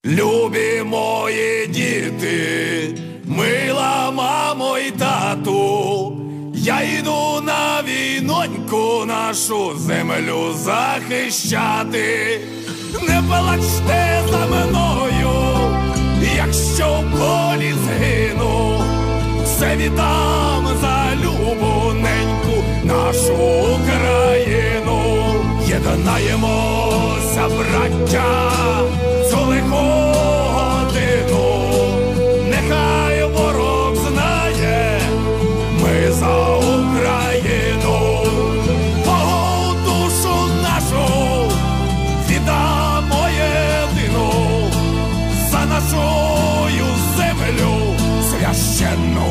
Любі мої діти, мила мамо й тату, я йду на війноньку нашу землю захищати. Не плачте за мною, якщо в полі згину, все віддам за любоненьку нашу Україну. Єднаємося, браття, цю лиху годину, нехай ворог знає, ми за Україну. Богу душу нашу віддамо єдину, за нашою землю священну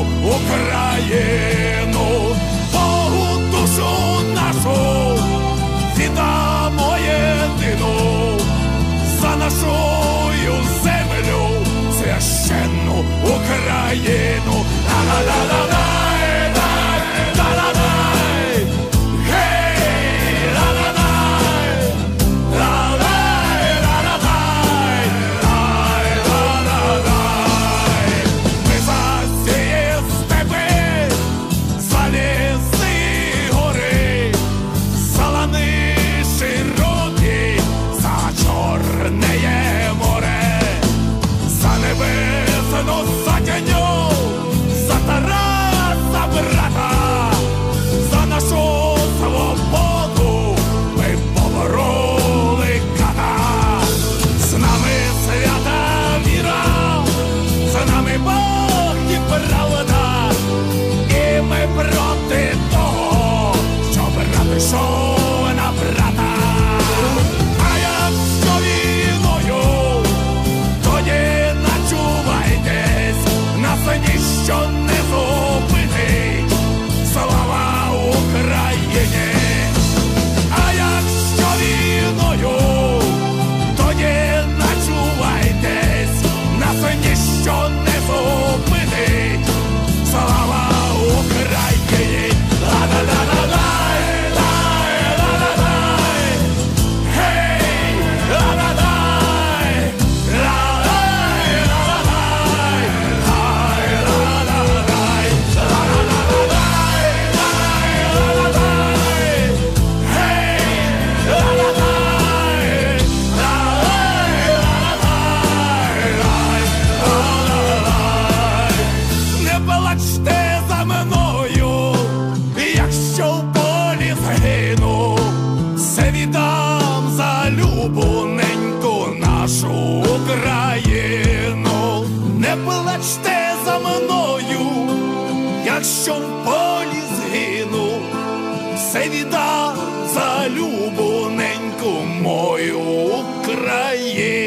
Україну. Богу душу нашу віддамо єдину, за нашою землю священну Україну. Ла-ла-ла-ла-лай, ла-ла-лай, гей, ла-ла-лай, ла-лай, ла-ла-лай, лай, ла-ла-лай. Ми за ці степи, за ліси гори, за лани широкі, за Чорне море, за небесну сотню, за Тараса брата, за нашу свободу ми побороли ката. З нами свята віра, з нами Бог і правда, і ми проти того, що брат пішов на брата. А якщо війною, тоді начувайтесь, нас ніщо не зупинить. Слава Україні! А якщо війною, тоді начувайтесь, нас ніщо не зупинить. Слава Україні! Ла-ла-ла-ла-лай, лай, ла-ла-лай, гей, ла-ла-лай, ла-лай, ла-ла-лай, лай, ла-ла-лай, ла-ла-ла-лай, лай, ла-ла-лай, гей, ла-ла-лай, лай, ла-ла-лай, лай, ла-ла-лай. Не плачте за мною, якщо в полі згину, все віддам за любоненьку нашу Україну. Не плачте за мною, якщо в полі згину, все віддам за любоненьку мою Україну.